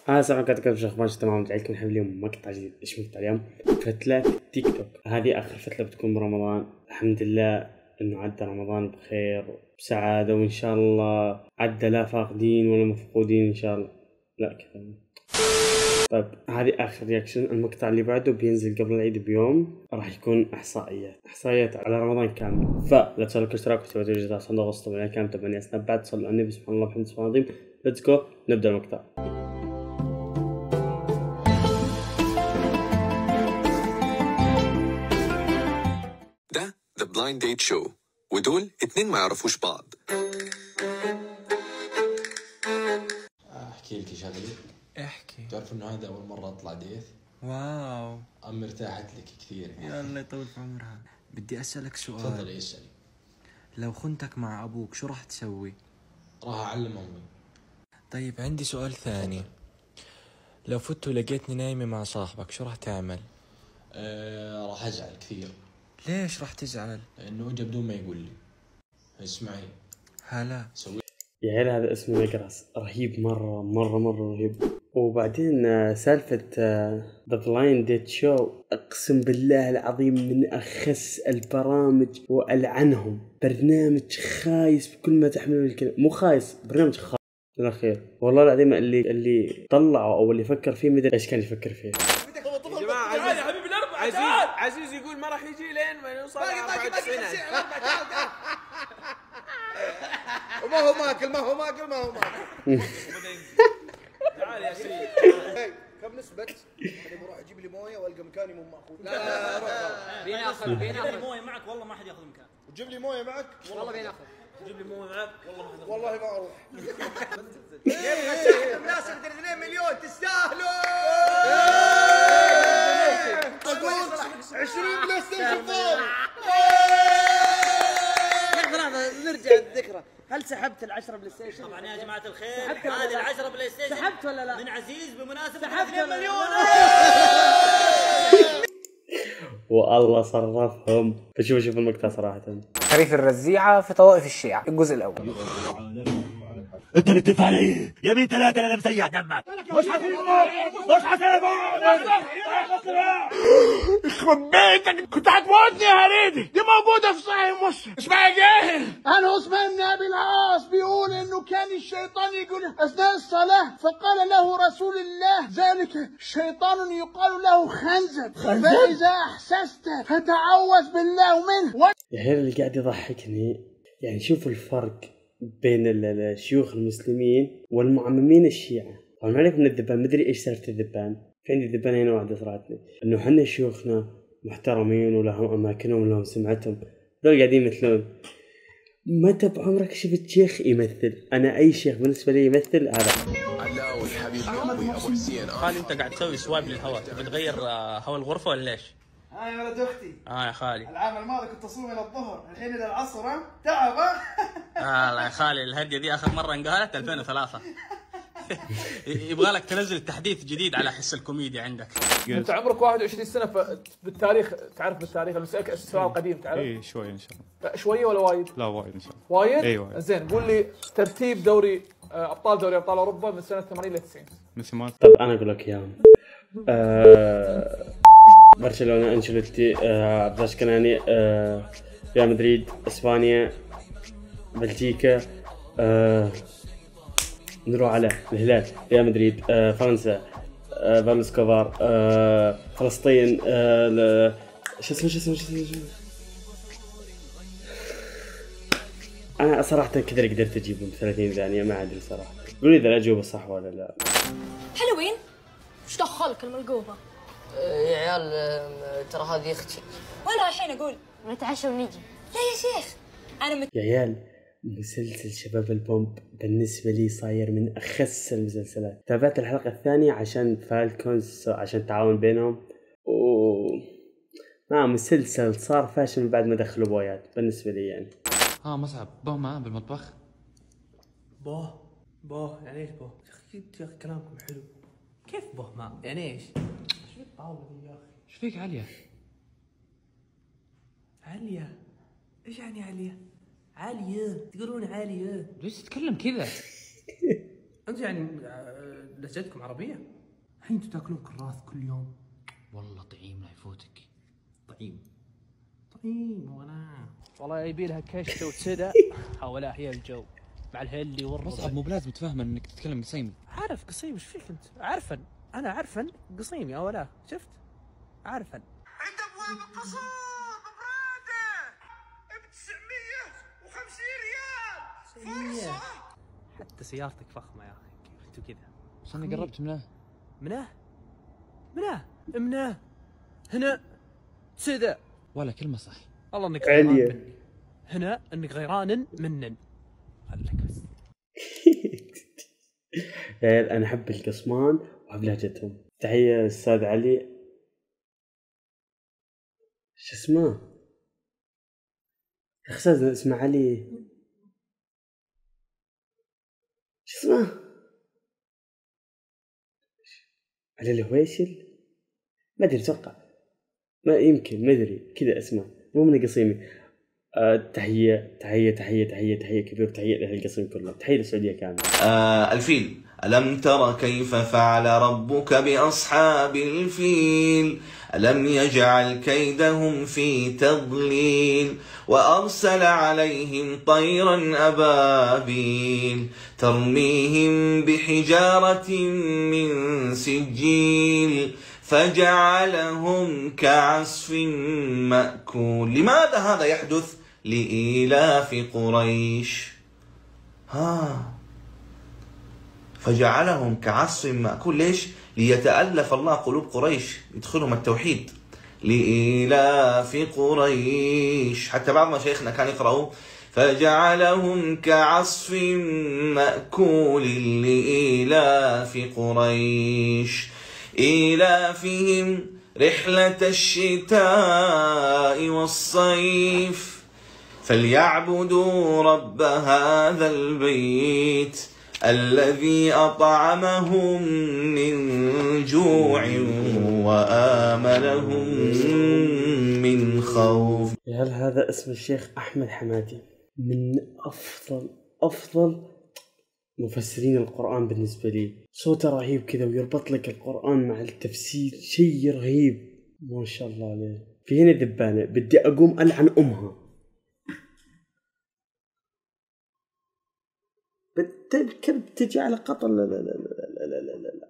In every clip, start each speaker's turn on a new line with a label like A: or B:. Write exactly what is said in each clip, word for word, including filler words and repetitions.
A: اه سامعك قاعد اكتب اخبار تمام. جايكم الحين اليوم مقطع جديد. ايش مقطع اليوم؟ فتلة في التيك توك. هذه اخر فتلة بتكون برمضان. الحمد لله انه عدى رمضان بخير بسعادة، وان شاء الله عدى لا فاقدين ولا مفقودين ان شاء الله. لا كذا. طيب هذه اخر رياكشن. المقطع اللي بعده بينزل قبل العيد بيوم، راح يكون احصائيات احصائيات على رمضان كامل. فلا تنسوا الاشتراك وتفعيل الجرس عشان تغصوا من كامل تبعني سناب بعد. صلوا على النبي سبحان الله وبحمده سبحان الله. ليتس جو نبدا المقطع.
B: ده The Blind Date Show، ودول اتنين ما يعرفوش بعض.
C: احكي لك شغله.
D: احكي.
C: تعرف انه هذا اول مره اطلع ديث؟
D: واو،
C: ام ارتاحت لك كثير يعني.
D: يا الله يطول في عمرها. بدي اسالك سؤال.
C: تفضل اسالي.
D: لو خنتك مع ابوك شو راح تسوي؟
C: راح اعلم امي.
D: طيب عندي سؤال ثاني. لو فت ولقيتني نايمه مع صاحبك شو راح تعمل؟
C: أه راح ازعل كثير.
D: ليش راح تزعل؟
C: لانه اجى بدون ما يقول لي. اسمعي
D: هلا
C: سوي.
A: يا عيال هذا اسمه ميقراس، رهيب مرة مرة مرة رهيب. وبعدين آه، سالفة ذا بلايند ديت شو، اقسم بالله العظيم من اخس البرامج والعنهم. برنامج خايس بكل ما تحمله الكلمة. مو خايس، برنامج خايس من الاخير. والله العظيم اللي اللي طلعه او اللي فكر فيه مدري ايش كان يفكر فيه.
E: يا جماعة عزيز يا حبيبي الأربعة، عزيز عزيز يقول ما راح يجي لين ما يوصل أربعة وتسعين.
F: وما هو ماكل ما هو ماكل ما هو ماكل.
E: تعال يا سيدي.
F: كم نسبة؟ أنا بروح أجيب لي موية وألقى مكاني مو مأخوذ. لا لا روح.
G: بيناخذ بيناخذ مويه معك والله ما حد ياخذ مكان.
F: وتجيب لي موية معك
G: والله بيناخذ.
E: جيب لي مويه معك والله ما حد.
F: والله ما أروح.
G: مناسبة اثنين مليون تستاهلوا.
F: عشرين بلاي ستيشن فاضي.
G: لحظة نرجع الذكرى. هل سحبت العشرة بلاي ستيشن؟
H: طبعا يا جماعة الخير هذه العشرة بلاي ستيشن
G: سحبت ولا لا؟
H: من عزيز بمناسبة
G: اثنين مليون.
A: والله صرفهم. فشوف شوف المقطع صراحة.
I: تاريخ الرزيعة في طوائف الشيعة الجزء الأول.
J: انت اللي بتدفع لي يمين ثلاثة انا مسيح دمك. مش حسيبه مش حسيبه يخرب بيتك، كنت هتموتني يا هريدي. دي موجودة في صحيح مسلم. اسمعي يا جاهل.
F: عن عثمان بن أبي العاص بيقول إنه كان الشيطان يقول أثناء الصلاة فقال له رسول الله ذلك شيطان يقال له خنزب، فإذا أحسست فتعوذ بالله منه.
A: يا هير اللي قاعد يضحكني يعني شوفوا الفرق بين الشيوخ المسلمين والمعممين الشيعة. طبعا ما عليك من الذبان، مدري ايش سالفة الذبان. في عندي ذبان هنا واحدة صراحة، انه حنا شيوخنا محترمين ولهم اماكنهم ولهم سمعتهم. دول قاعدين يمثلون. متى بعمرك شفت شيخ يمثل؟ انا اي شيخ بالنسبة لي يمثل هذا.
B: علاوي حبيبي ابوي ابو حسين.
H: خالي انت قاعد تسوي سوايب للهواء، تبي تغير هواء الغرفة ولا ليش؟
F: ها يا ولد اختي.
H: اه يا خالي.
F: العام الماضي كنت اصوم الى الظهر، الحين الى العصر. ها تعب. ها
H: اه يا خالي الهدية دي اخر مرة انقالت ألفين وثلاثة. يبغى لك تنزل التحديث جديد على حس الكوميديا عندك.
E: أنت عمرك واحد وعشرين سنة بالتاريخ، تعرف بالتاريخ المسألة السؤال قديم تعرف؟
J: اي شوي ان شاء الله.
E: شوية ولا وايد؟
J: لا وايد ان شاء الله.
E: وايد؟
J: اي وايد.
E: زين قول لي ترتيب دوري ابطال دوري ابطال اوروبا من سنة ثمانين ل تسعين.
J: مثل ما
A: طب انا اقول لك اياهم. آه برشلونة انشيلوتي، آه عبد الله كناني، آه ريال مدريد، اسبانيا، بلجيكا، آه نروح على الهلال، ريال مدريد، آه فرنسا، آه بابلو سكوفار، آه فلسطين، آه شو اسمه شو اسمه شو اسمه انا صراحة كذا قدرت اجيبهم ثلاثين ثانية، ما ادري صراحة. قولي اذا الاجوبة صح ولا لا.
K: حلوين. وش دخلك الملقوبة؟
G: يا عيال ترى هذه اختي.
K: وانا الحين اقول نتعشى ونجي. لا يا شيخ انا مت...
A: يا عيال مسلسل شباب البومب بالنسبة لي صاير من أخس المسلسلات. تابعت الحلقة الثانية عشان فالكونز، عشان التعاون بينهم. و ما مسلسل صار فاشل من بعد ما دخلوا بويات بالنسبة لي يعني.
D: ها مصعب بوه معاه بالمطبخ.
L: بوه بوه يعني ايش بوه؟ يا اخي كلامكم حلو. كيف بوه ما يعني ايش؟ ايش فيك الطاولة دي يا اخي؟
D: ايش فيك عليا؟
L: عليا؟ ايش يعني عليا؟ عالية تقولون عالية.
D: ليش تتكلم كذا؟
L: انت يعني آه، لهجتكم عربيه؟ هاي انتم تاكلون كراث كل يوم؟
M: والله طعيم لا يفوتك. طعيم
L: طيب ولا والله يبي لها كشته وسدى. ولا هي الجو مع الهلي والربع.
M: مصعب مو بلازم تفهم انك تتكلم قصيمي.
L: عارف قصيم، ايش فيك انت؟ عارفا انا عارفا قصيم يا ولا شفت؟ عارفا
F: عند ابواب القصور ببراده ب تسعمية وخمسين ريال فرصه.
L: حتى سيارتك فخمه يا اخي، كيف انتوا كذا؟
M: بس انا قربت منه
L: منه منه منه هنا سدى.
M: ولا كلمه صح.
L: والله انك غيران مني. هنا انك غيران منن. خليك بس.
A: يا عيال انا احب القصمان واحب لهجتهم. تحيه استاذ علي، شو اسمه؟ استاذ اسمه علي، شو اسمه؟ علي الهويشل، ما ادري اتوقع، ما يمكن، ما ادري كذا اسمه، مو من قصيمي. أه تحيه تحيه تحيه تحيه تحيه كبير، تحيه لاهل القصيم كلهم، تحيه للسعوديه كامله.
N: آه الفيل. ألم تر كيف فعل ربك بأصحاب الفيل ألم يجعل كيدهم في تضليل وأرسل عليهم طيرا أبابيل ترميهم بحجارة من سجيل فجعلهم كعصف مأكول. لماذا هذا يحدث؟ لإيلاف قريش. ها فجعلهم كعصف مأكول. ليش؟ ليتألف الله قلوب قريش، يدخلهم التوحيد. لإيلاف قريش. حتى بعض مشايخنا كان يقرأوا فجعلهم كعصف مأكول لإيلاف قريش إيلافهم رحلة الشتاء والصيف فليعبدوا رب هذا البيت الذي أطعمهم من جوع وآمنهم من خوف.
A: يا هل هذا اسم الشيخ أحمد حمادي، من أفضل أفضل مفسرين القرآن بالنسبة لي. صوته رهيب كذا ويربط لك القرآن مع التفسير، شيء رهيب ما شاء الله عليه. في هنا ذبانة بدي أقوم ألعن أمها. الكلب تجي على قطر. لا لا لا لا لا لا لا لا.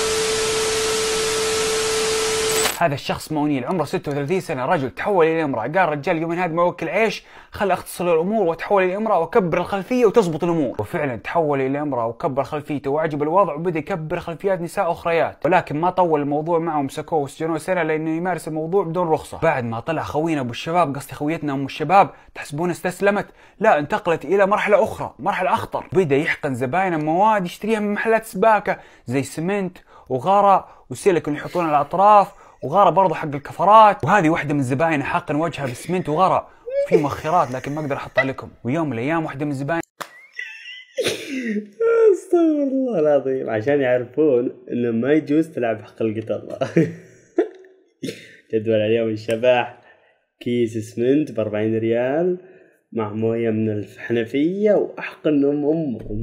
I: هذا الشخص مونيل عمره ستة وثلاثين سنة، رجل تحول إلى امرأة. قال رجال يومين هذا ما وكل عيش، خل أختصر الأمور وتحول إلى امرأة وكبر الخلفية وتزبط الأمور. وفعلا تحول إلى امرأة وكبر خلفيته وعجب الوضع وبدأ يكبر خلفيات نساء أخريات، ولكن ما طول الموضوع معه، مسكوه وسجنوه سنة لأنه يمارس الموضوع بدون رخصة. بعد ما طلع خوينا أبو الشباب، قصدي خويتنا أم الشباب، تحسبون استسلمت؟ لا، انتقلت إلى مرحلة أخرى، مرحلة أخطر. بدأ يحقن زباينه مواد يشتريها من محلات سباكة زي سمنت وغارة وسيليكون يحطون على الأطراف، وغارة برضه حق الكفرات. وهذه واحدة من الزباين حاقن وجهها بسمنت وغارة في مؤخرات لكن ما اقدر احطها لكم. ويوم من الايام واحدة من الزباين
A: استغفر الله العظيم، عشان يعرفون انه ما يجوز تلعب حق القطر. جدول اليوم الشبح، كيس اسمنت بأربعين ريال مع موية من الحنفية وأحقن أم أم.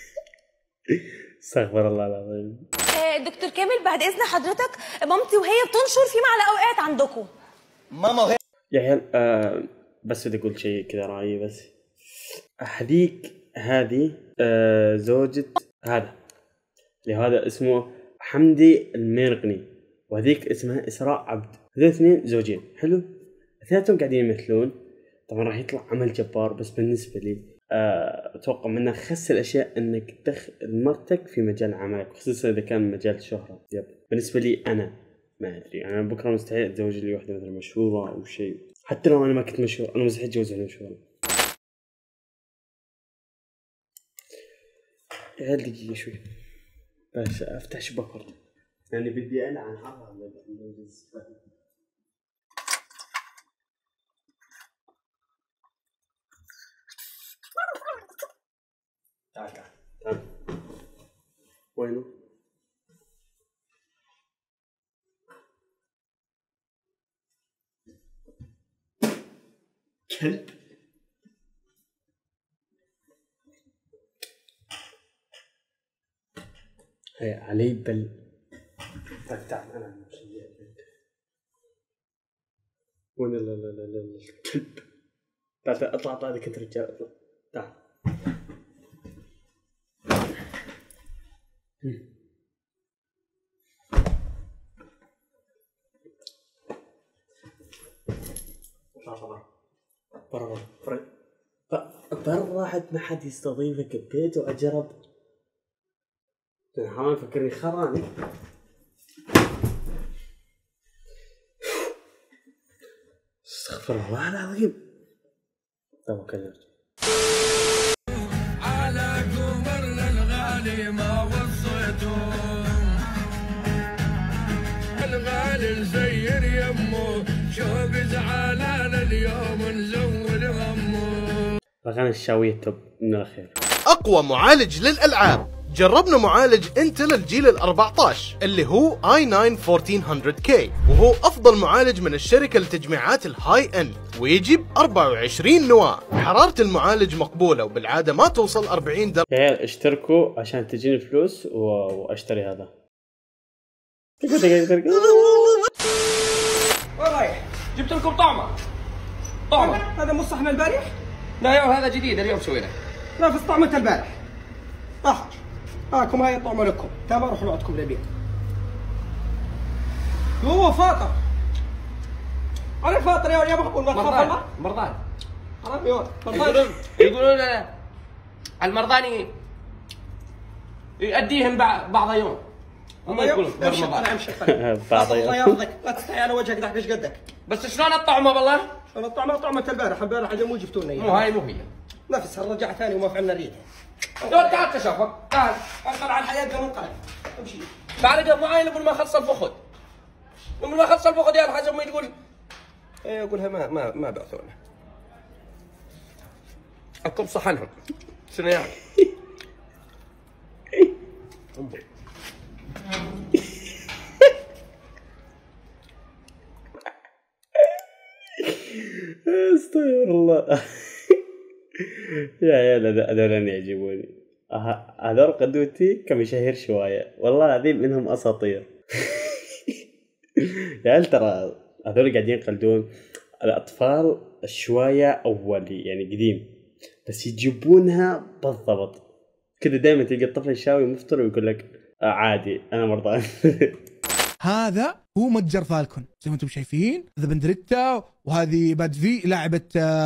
A: استغفر الله العظيم.
K: دكتور كامل بعد اذن حضرتك، مامتي وهي بتنشر في معلقه وقعت عندكم.
A: ماما وهي يا عيال آه بس بدي اقول شيء كذا رأيي. بس هذيك هذه آه زوجة هذا اللي هذا اسمه حمدي الميرقني، وهذيك اسمها إسراء عبد. هذول اثنين زوجين حلو، اثنيناتهم قاعدين يمثلون. طبعا راح يطلع عمل جبار، بس بالنسبة لي أتوقع منه خس الأشياء أنك تدخل مرتك في مجال عملك، خصوصا إذا كان مجال شهرة. يب بالنسبة لي أنا ما أدري، أنا بكرة مستحيل أتزوج لي واحدة مثلا مشهورة أو شيء، حتى لو أنا ما كنت مشهور أنا مستحيل أتجوز واحدة مشهورة. يا دقيقة شوي بس أفتح شباك ورد يعني بدي ألعن حرها. تعال تعال تعال. وينه؟ كلب. هي علي بل تعال تعال انا وين لا لا لا لا الكلب. تعال تعال اطلع اطلع اذا كنت رجال اطلع تعال. اطلع برا برا برا برا حد ما حد يستضيفك ببيت واجرب. حرام فكرني خراني. استغفر الله العظيم. توكل نرجع.
O: على قمر للغالي ما وصيتهم، الغالي نزير يمه شوق زعلان اليوم نزول غمه.
A: اغاني الشاوية توب من الاخير.
P: اقوى معالج للالعاب. جربنا معالج انتل الجيل ال أربعة عشر اللي هو اي ناين أربعتاشر مية كي، وهو افضل معالج من الشركة لتجميعات الهاي اند، ويجي ب أربعة وعشرين نواة. حرارة المعالج مقبولة وبالعادة ما توصل أربعين درجة.
A: يا اشتركوا عشان تجيني فلوس و... واشتري هذا.
E: وين رايح؟ جبت لكم طعمة. طعمة هذا مو صحن البارح؟ لا يا هذا جديد اليوم سويناه. نفس طعمة البارح. طاح. هاكم هاي الطعمة لكم. تابع روحوا لعبتكم للبيت. هو فاطر. أنا فاطر يا يا بقول ما تخاف الله؟ مرضان. حرام يا مرضان. يقولون المرضاني يؤديهم بعض يوم. هم يقولون انا امشي بعض يوم. الله يرضيك لا تستحي على وجهك ذاك ايش قدك. بس شلون الطعمه والله؟ شلون الطعمه؟ طعمه البارح، البارح عجل مو جبتوا لنا مو هاي مو هي. نفس رجع ثاني وما فعلنا ريده. دور تعال تشوفك تعال انقل على الحياه قبل انقلب امشي. تعال قبل معاي قبل ما اخلص الفخذ. قبل ما اخلص الفخذ يا الحاج امي تقول ايه اقولها ما ما ما بعثونا. اكم صحنهم شنو يعني؟
A: استغفر الله. يا عيال هذول يعجبوني. هذول قدوتي كمشاهير شوية والله العظيم منهم اساطير. يا عيال ترى هذول قاعدين يقلدون الاطفال شوية اولي يعني قديم، بس يجيبونها بالضبط كذا. دائما تلقى الطفل الشاوي مفطر ويقول لك عادي انا مرضان.
F: هذا هو متجر فالكون زي ما انتم شايفين. ذا بندريتا وهذه باد في لاعبة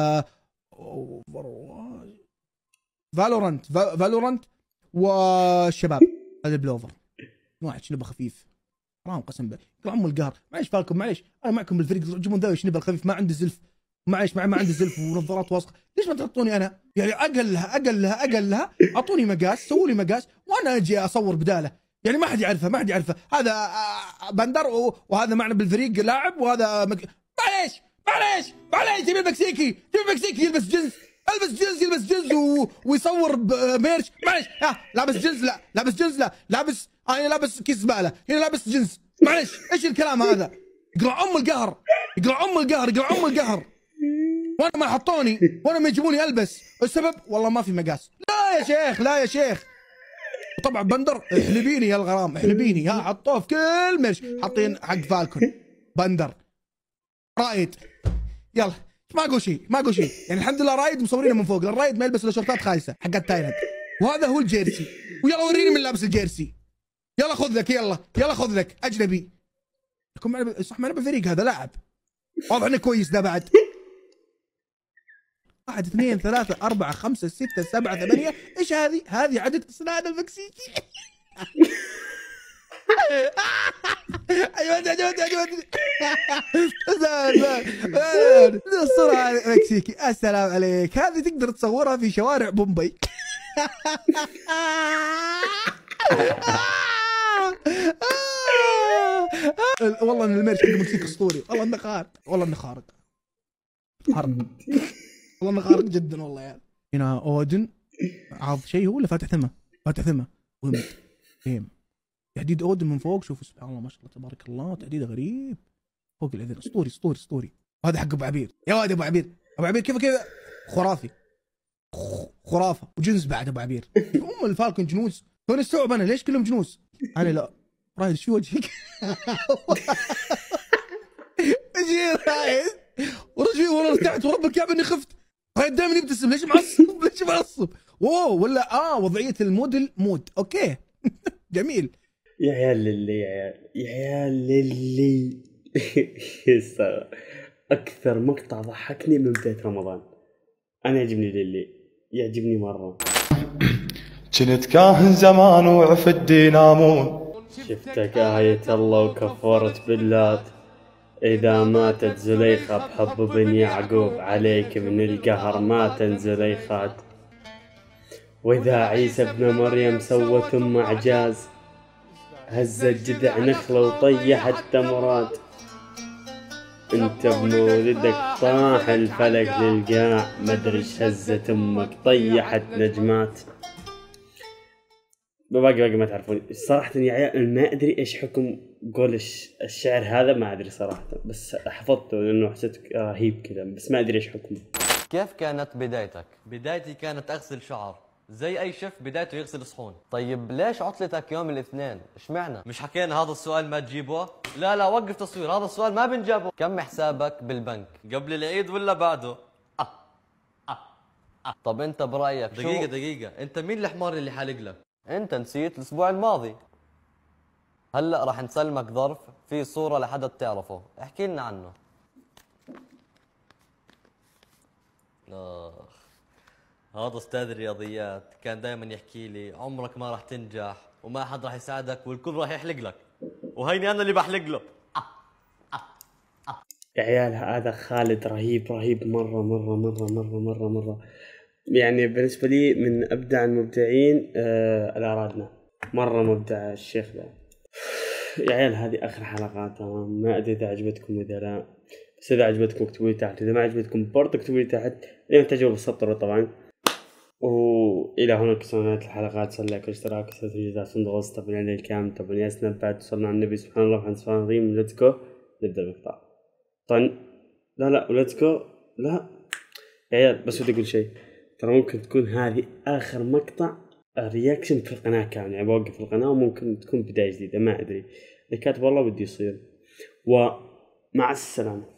F: فالورانت فالورانت والشباب هذا بلوفر. واحد شنبه خفيف حرام قسم بالله يطلع ام القهر. معليش فالكون معليش انا معكم بالفريق تجيبون ذا شنبه الخفيف ما عنده زلف معليش ما عنده زلف ونظارات واثقه. ليش ما تحطوني انا يعني اقلها اقلها اقلها اعطوني مقاس سووا لي مقاس وانا اجي اصور بداله يعني ما حد يعرفه ما حد يعرفه. هذا بندر وهذا معنا بالفريق لاعب وهذا مك... معليش معليش معليش جيب المكسيكي جيب المكسيكي يلبس جنس البس جنس يلبس جنس و... ويصور بميرش. معليش ها لابس جنس لا لابس جنس لا لابس انا لابس كيس زباله هنا لابس جنس. معليش ايش الكلام هذا؟ يقرا ام القهر يقرا ام القهر يقرا ام القهر وانا ما حطوني وانا ما يجيبوني البس. السبب والله ما في مقاس. لا يا شيخ لا يا شيخ. طبعا بندر احلبيني يا الغرام احلبيني. ها حطوه في كل مرش حاطين حق فالكون بندر رايد. يلا ما اقول شيء ما اقول شيء يعني الحمد لله رايد مصورينه من فوق. الرايد ما يلبس الا شورتات خايسه حقت تايلاند. وهذا هو الجيرسي. ويلا وريني من لابس الجيرسي. يلا خذ لك يلا يلا خذ لك اجنبي. يكون معنا صح معنا بالفريق هذا لاعب واضح انه كويس ده بعد. واحد اثنين ثلاثة أربعة خمسة ستة سبعة ثمانية. إيش هذه؟ هذه عدد أسنان المكسيكي. أيوة أيوة أيوة الصورة هذه مكسيكي. السلام عليك. هذه تقدر تصورها في شوارع بومباي. والله إن الميرش حق المكسيك أسطوري. والله إنه خارق والله إنه خارق خارق والله انه خارق جدا والله يعني. هنا اودن عاض شيء هو ولا فاتح ثمه فاتح ثمه ومد فهم تحديد اودن من فوق. شوفوا سبحان الله ما شاء الله تبارك الله تحديد غريب فوق الاذن. اسطوري اسطوري اسطوري. وهذا حق ابو عبير يا واد ابو عبير. ابو عبير كيف كذا خرافي خرافه وجنس بعد ابو عبير. ام الفالكون جنوس. توني استوعب انا ليش كلهم جنوس.
Q: انا لا رايد شو وجهك؟ اجي رايد ورجلي ورا ارتعت ورب الكعبه اني خفت. رايد دائما يبتسم، ليش معصب؟ ليش معصب؟ واو ولا اه وضعيه الموديل مود اوكي. جميل
A: يا عيال للي يا عيال يا عيال للي. اكثر مقطع ضحكني من بدايه رمضان. انا يعجبني للي، يعجبني مره.
R: كنت كاهن زمان وعفت دينامون،
A: شفتك آية الله وكفرت باللات، إذا ماتت زليخة بحب بن يعقوب عليك من القهر مات زليخات، وإذا عيسى ابن مريم سوت أم إعجاز هزت جذع نخلة وطيحت تمرات، انت بمولدك طاح الفلك للقاع مدري ايش هزت امك طيحت نجمات. باقي باقي ما تعرفون صراحة يا عيال. ما ادري ايش حكم قول الشعر هذا، ما ادري صراحة، بس حفظته لانه حسيت رهيب كذا، بس ما ادري ايش حكمه.
S: كيف كانت بدايتك؟ بدايتي كانت اغسل شعر زي اي شيف بدايته يغسل صحون. طيب ليش عطلتك يوم الاثنين؟ اشمعنى؟ مش حكينا هذا السؤال ما تجيبه؟ لا لا وقف تصوير، هذا السؤال ما بنجابه. كم حسابك بالبنك؟ قبل العيد ولا بعده؟ أه. أه. أه. طب انت برايك دقيقة شو... دقيقة، انت مين الحمار اللي حالق لك؟ انت نسيت الاسبوع الماضي. هلا راح نسلمك ظرف في صورة لحدا بتعرفه، احكي لنا عنه. اخ هذا استاذ الرياضيات كان دائما يحكي لي عمرك ما راح تنجح وما حد راح يساعدك والكل راح يحلق لك، وهيني انا اللي بحلق له.
A: يا عيال هذا خالد رهيب رهيب مرة مرة مرة مرة مرة مرة، يعني بالنسبة لي من أبدع المبدعين. آه الأرادنا مرة مبدع الشيخ ذا. يا عيال هذه آخر حلقات، ما أدري إذا عجبتكم إذا لا، بس إذا عجبتكم اكتبوا لي تحت، إذا ما عجبتكم برضه اكتبوا لي تحت، لين تجاوب بالسطر طبعا. وإلى هنا كسرنا الحلقات، صلى لايك واشتراك وتفعيل صندوق الوصف طبعا على الكام طبعا يا سناب بعد وصلنا على النبي سبحان الله وحمد سبحان العظيم. ليتس جو نبدأ المقطع. طن لا لا وليتس جو لا يا عيال، بس بدي أقول شيء، ترى ممكن تكون هذه آخر مقطع رياكشن في القناة كامل، يعني بوقف القناة وممكن تكون بداية جديدة، ما أدري اللي كاتب والله بدي يصير. ومع السلامة.